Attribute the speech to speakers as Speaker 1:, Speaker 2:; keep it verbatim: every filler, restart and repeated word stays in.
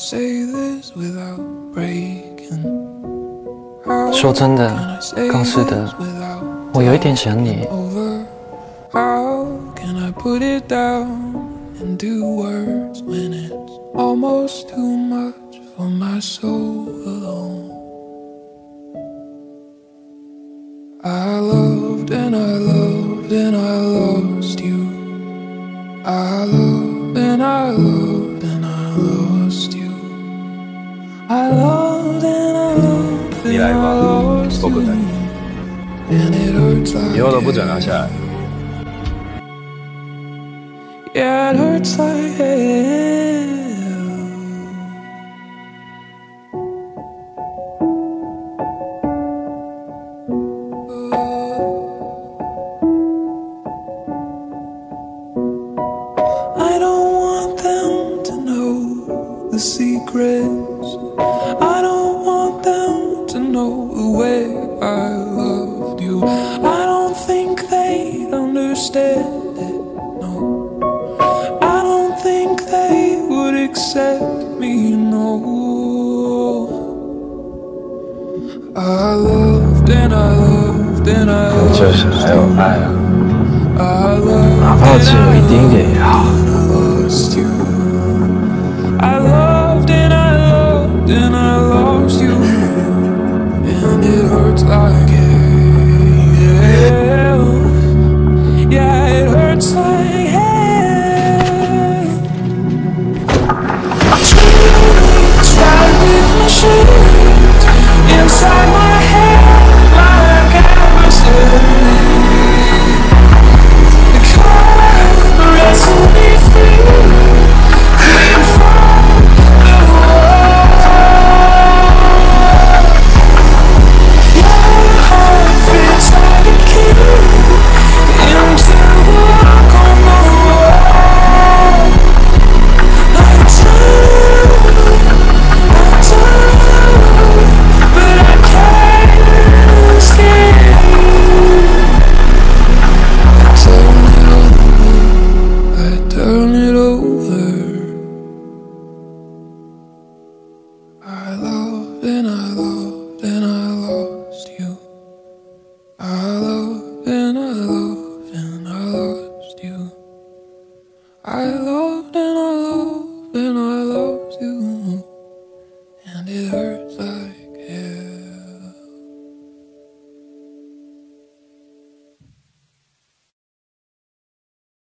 Speaker 1: 说真的，刚是的，我有一点想你。
Speaker 2: I loved and I loved and I lost you. I loved and I loved and I lost you. I loved and I loved and I lost you. And it hurts like
Speaker 3: 以后都不准拿下来。
Speaker 2: Yeah, it hurts like hell. The secrets, I don't want them to know the way I loved you. I don't think they'd understand it, no. I don't think they would accept me, no. I loved and I loved and I loved you.
Speaker 3: 就是还有爱啊，
Speaker 2: I loved
Speaker 3: 哪怕只有一丁点也好。